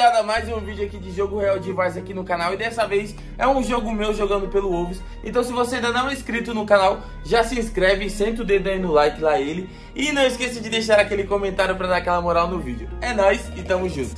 rapaziada, mais um vídeo aqui de jogo real de Vice aqui no canal. E dessa vez é um jogo meu jogando pelo Ovos. Então se você ainda não é inscrito no canal, já se inscreve, senta o dedo aí no like lá ele. E não esqueça de deixar aquele comentário pra dar aquela moral no vídeo. É nóis e tamo junto.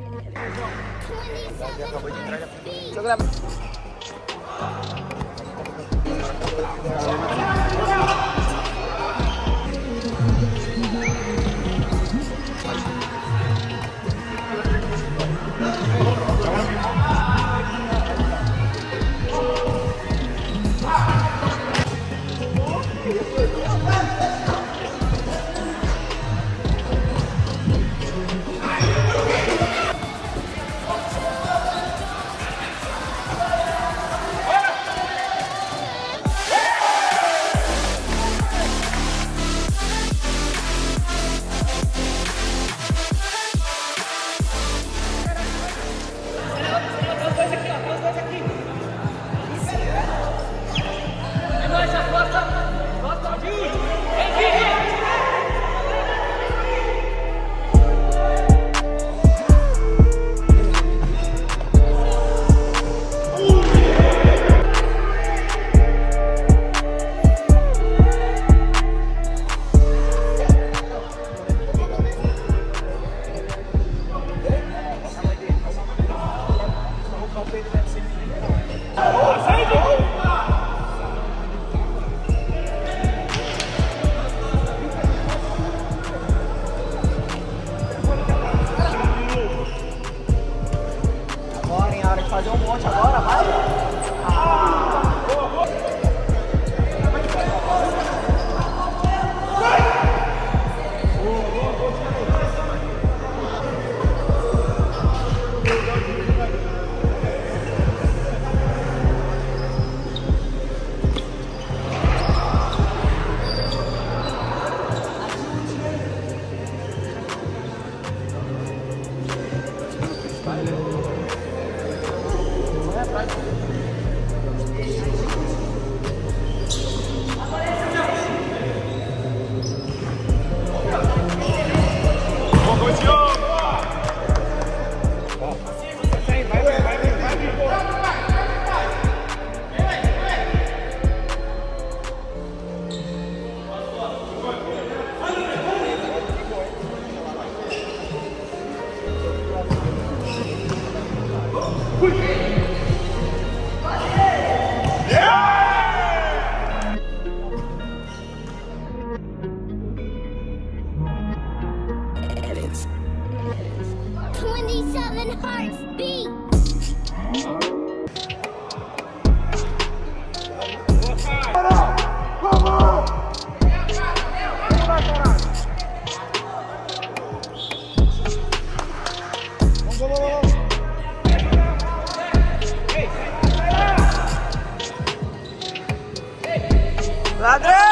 Fazer um monte agora, vai! Ladrão!